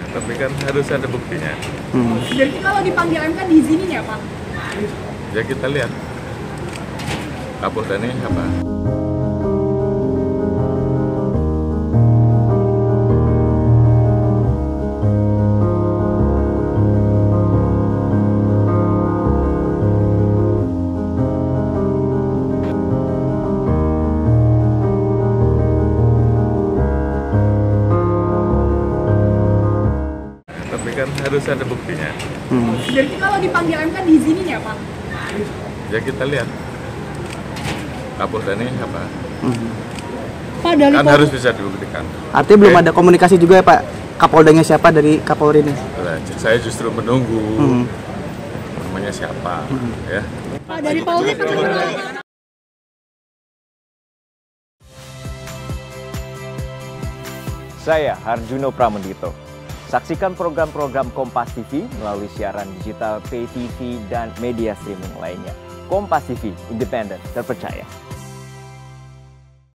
Tapi kan harus ada buktinya. Jadi kalau dipanggil MK diizinin ya Pak? Ya kita lihat. Kapolda ini apa? Tapi kan harus ada buktinya. Jadi kalau dipanggil MK diizinin ya Pak? Ya kita lihat. Kapolda ini apa? Pak dari Kan harus bisa dibuktikan. Artinya belum ada komunikasi juga ya Pak? Kapoldanya siapa dari Kapolri ini? Nah, saya justru menunggu namanya siapa, ya. Pak dari Polri Saya Harjuno Pramendito. Saksikan program-program Kompas TV melalui siaran digital, pay TV, dan media streaming lainnya. Kompas TV, independen, terpercaya.